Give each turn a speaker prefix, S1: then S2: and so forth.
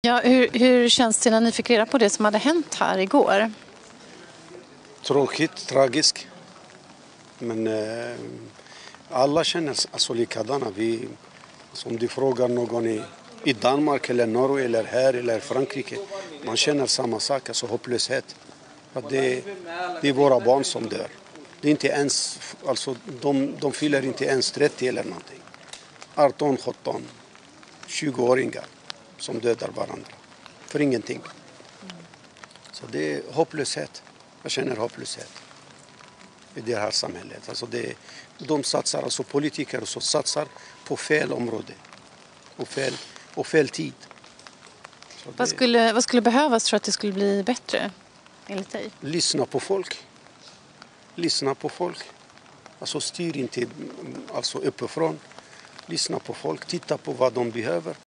S1: Ja, hur känns det när ni fick reda på det som hade hänt här igår?
S2: Tråkigt, tragiskt. Men alla känner alltså likadana. Om du frågar någon i Danmark eller Norge eller här eller Frankrike. Man känner samma sak, alltså hopplöshet. Att det är våra barn som dör. Det är inte ens, alltså, de fyller inte ens 30 eller någonting. 18, 17, 20-åringar som dödar varandra. För ingenting. Så det är hopplöshet. Jag känner hopplöshet i det här samhället. Alltså de satsar, alltså politiker som satsar på fel område och fel tid.
S1: Vad skulle behövas för att det skulle bli bättre enligt dig?
S2: Lyssna på folk. Alltså styr inte alltså uppifrån. Lyssna på folk, titta på vad de behöver.